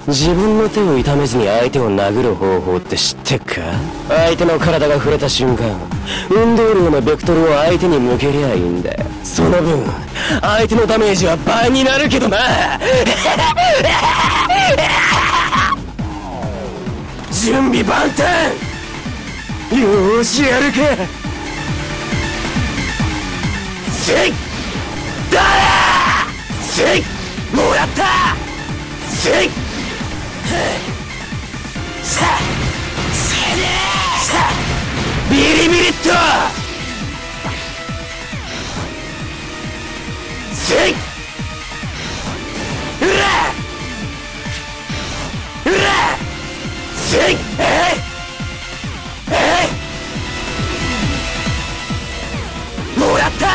自分の手を痛めずに相手を殴る方法って知ってっか？相手の体が触れた瞬間、運動量のベクトルを相手に向けりゃいいんだ。その分相手のダメージは倍になるけどな。準備万端。よーしやるか。せいだーせいもらったせいさあさあビリビリっとせいうらうらせいもらった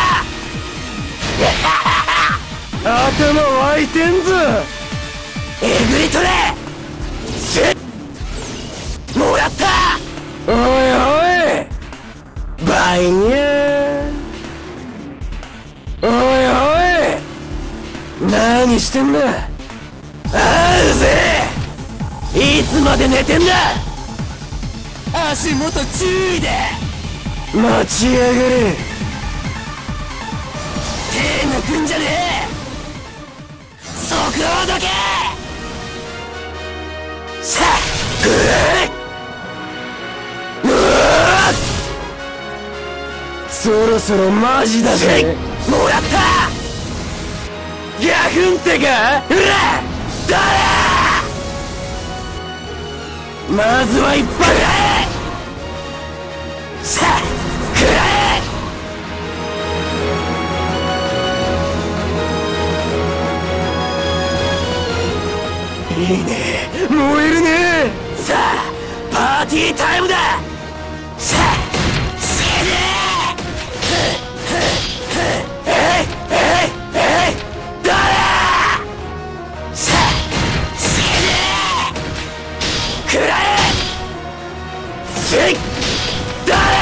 頭湧いてんぞ。えぐり取れせもらった。おいおい倍にゃ。おいおい何してんだ。あうぜいつまで寝てんだ。足元注意で待ちやがれ。手抜くんじゃねえ。そこをどけ。さあそろそろマジだぜ。もらったギャフンってか。うらだらまずは一発だ。さあ食らえ。いいね燃えるね。さあパーティータイムだ。さあせいでだらさあせいで食らえ。せいだら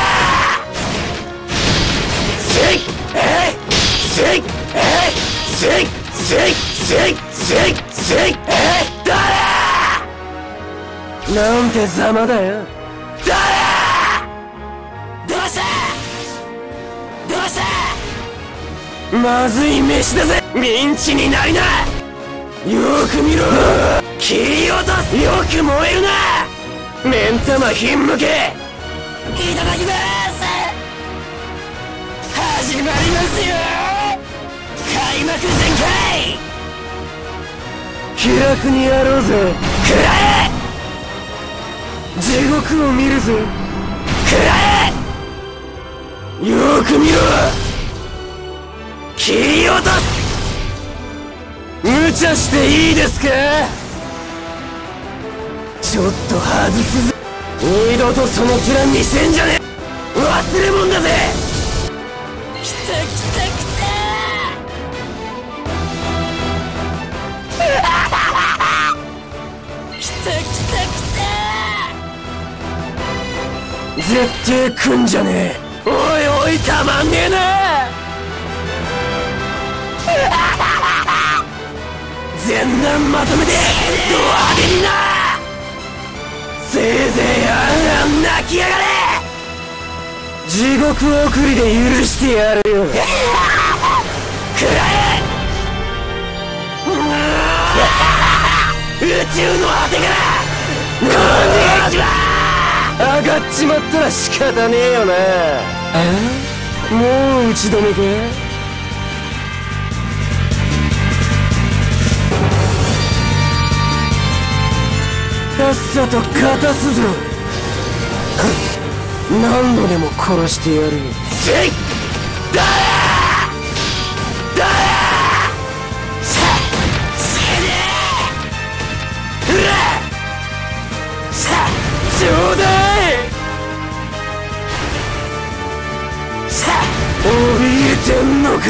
せいせいせいせいせいせいせいだらなんてざまだよ。だらどうしたどうしたまずい飯だぜ。ミンチになりな。よく見ろ切り落とす。よく燃えるな。目ん玉ひんむけ。いただきます。始まりますよ開幕全開。気楽にやろうぜ。食らえ地獄を見るぜ。食らえよく見ろ切り落とす。無茶していいですか。ちょっと外すぜ。二度とその面見せんじゃねえ。忘れ物だぜ。きたきたきたきたきたきた絶対来んじゃねえ。おいおいたまんねえな。全弾まとめてド派手にな。せいぜいあん泣きやがれ。地獄送りで許してやるよ。食らえ宇宙の果てからこんにちは。上がっちまったら仕方ねえよな。もう打ち止めか。さっさと勝たすぞ。何度でも殺してやるよ。せいだらだらさあせいでうらさあちょうだい。さあ怯えてんのか。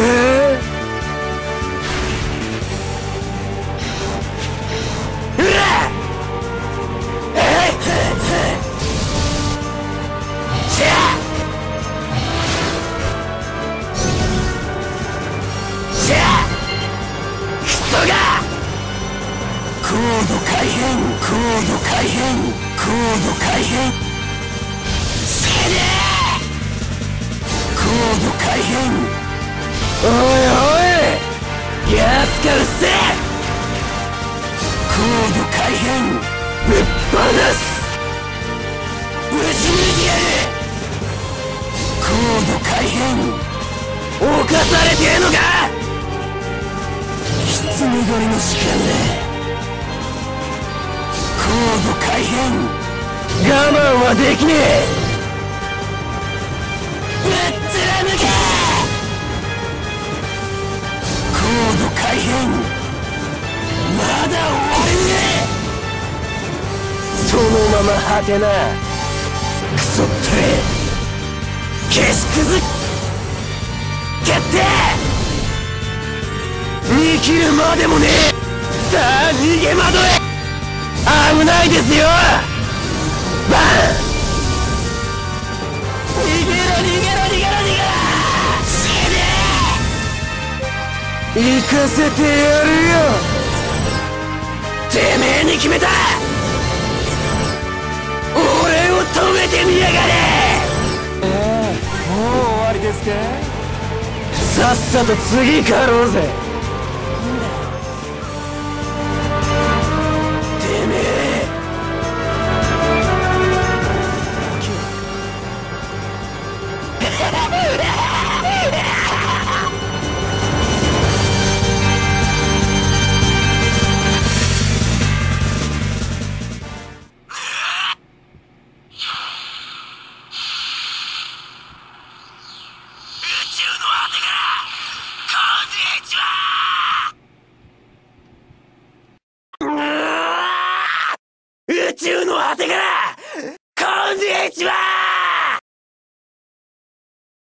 高度改変変。せねえ高度改変。おいおいギャスかうっせえ。高度改変ぶっ放す。ぶち抜いてやる。高度改変侵されてえのか。狐狩りの時間だ。高度改変我慢はできねえ。ぶっ貫け。高度改変まだ終われねえ。そのまま果てなクソったれ消しくず決定。見切るまでもねえ。さあ逃げ惑え。危ないですよ。バン。逃げろ逃げろ逃げろ逃げろ。死ねえ。行かせてやるよ。てめえに決めた。俺を止めてみやがれ。もう終わりですか。さっさと次狩ろうぜ。